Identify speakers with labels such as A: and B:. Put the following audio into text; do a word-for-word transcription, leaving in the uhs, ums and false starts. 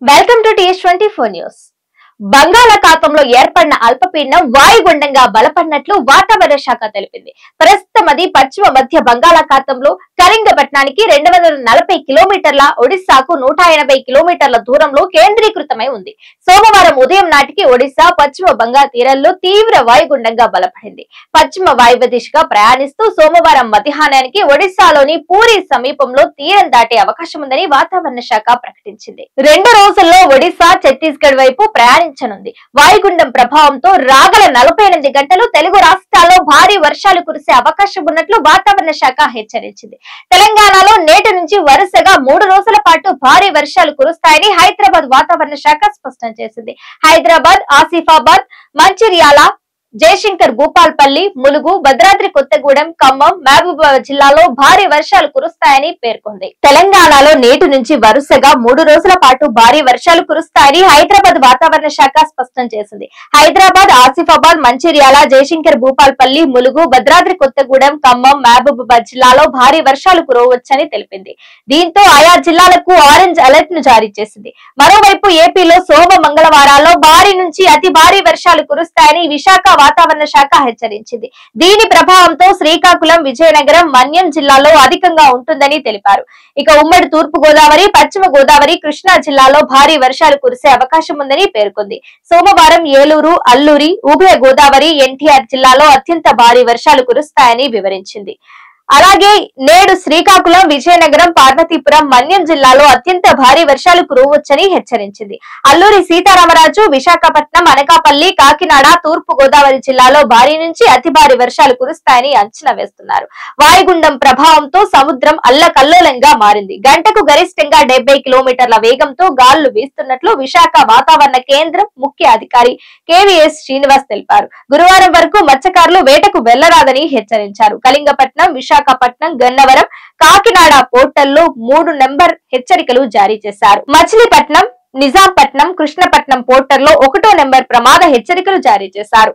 A: Welcome to TS twenty four news. బంగాళాఖాతంలో ఏర్పడిన అల్పపీడనం వాయుగుండంగా బలపడినట్లు వాతావరణ శాఖ తెలిపింది. ప్రస్తుతం అది పశ్చిమ మధ్య బంగాళాఖాతంలో కళింగపట్నానికి రెండు వందల నలభై కిలోమీటర్ల, ఒడిశాకు నూట ఎనభై కిలోమీటర్ల దూరంలో కేంద్రీకృతమై ఉంది. సోమవారం ఉదయం నాటికి ఒడిశా పశ్చిమ బంగా తీరంలో తీవ్ర వాయుగుండంగా బలపడింది. పశ్చిమ వాయువ్య దిశగా ప్రయాణిస్తూ సోమవారం మధ్యాహ్నానికి ఒడిశాలోని పూరి సమీపంలో తీరం దాటే అవకాశం ఉందని వాతావరణ శాఖ ప్రకటించింది. రెండు రోజుల్లో ఒడిశా, ఛత్తీస్గఢ్ వైపు ప్రయాణించనుంది. వాయుగుండం ప్రభావంతో రాగల నలభై ఎనిమిది గంటలు తెలుగు రాష్ట్రాల్లో భారీ వర్షాలు కురిసే అవకాశం ఉన్నట్లు వాతావరణ శాఖ హెచ్చరించింది. తెలంగాణలో నేటి నుంచి వరుసగా మూడు రోజుల పాటు భారీ వర్షాలు కురుస్తాయని హైదరాబాద్ వాతావరణ శాఖ స్పష్టం చేసింది. హైదరాబాద్, ఆసిఫాబాద్, మంచిర్యాల, జయశంకర్ భూపాల్పల్లి, ములుగు, భద్రాద్రి కొత్తగూడెం, ఖమ్మం, మహబూబాబాద్ జిల్లాలో భారీ వర్షాలు కురుస్తాయని పేర్కొంది. తెలంగాణలో నేటి నుంచి వరుసగా మూడు రోజుల పాటు భారీ వర్షాలు కురుస్తాయని హైదరాబాద్ వాతావరణ శాఖ స్పష్టం చేసింది. హైదరాబాద్, ఆసిఫాబాద్, మంచిర్యాల, జయశంకర్ భూపాల్పల్లి, ములుగు, భద్రాద్రి కొత్తగూడెం, ఖమ్మం, మహబూబాబాద్ జిల్లాలో భారీ వర్షాలు కురవచ్చని తెలిపింది. దీంతో ఆయా జిల్లాలకు ఆరెంజ్ అలర్ట్ ను జారీ చేసింది. మరోవైపు ఏపీలో సోమ, మంగళవారాల్లో భారీ నుంచి అతి భారీ వర్షాలు కురుస్తాయని విశాఖ వాతావరణ శాఖ హెచ్చరించింది. దీని ప్రభావంతో శ్రీకాకుళం, విజయనగరం, మన్యం జిల్లాలో అధికంగా ఉంటుందని తెలిపారు. ఇక ఉమ్మడి తూర్పు గోదావరి, పశ్చిమ గోదావరి, కృష్ణా జిల్లాలో భారీ వర్షాలు కురిసే అవకాశం ఉందని పేర్కొంది. సోమవారం ఏలూరు, అల్లూరి, ఉభయ గోదావరి, ఎన్టీఆర్ జిల్లాలో అత్యంత భారీ వర్షాలు కురుస్తాయని వివరించింది. అలాగే నేడు శ్రీకాకుళం, విజయనగరం, పార్వతీపురం, మన్యం జిల్లాలో అత్యంత భారీ వర్షాలు కురవచ్చని హెచ్చరించింది. అల్లూరి సీతారామరాజు, విశాఖపట్నం, అనకాపల్లి, కాకినాడ, తూర్పు గోదావరి జిల్లాలో భారీ నుంచి అతి భారీ వర్షాలు కురుస్తాయని అంచనా వేస్తున్నారు. వాయుగుండం ప్రభావంతో సముద్రం అల్లకల్లోలంగా మారింది. గంటకు గరిష్టంగా డెబ్బై కిలోమీటర్ల వేగంతో గాలులు వీస్తున్నట్లు విశాఖ వాతావరణ కేంద్రం ముఖ్య అధికారి కేవీఎస్ శ్రీనివాస్ తెలిపారు. గురువారం వరకు మత్స్యకారులు వేటకు వెళ్లరాదని హెచ్చరించారు. కళింగపట్నం, విశాఖపట్నం, గన్నవరం, కాకినాడ పోర్టల్లో మూడు నెంబర్ హెచ్చరికలు జారీ చేశారు. మచిలీపట్నం, నిజాంపట్నం, కృష్ణపట్నం పోర్టల్లో ఒకటో నెంబర్ ప్రమాద హెచ్చరికలు జారీ చేశారు.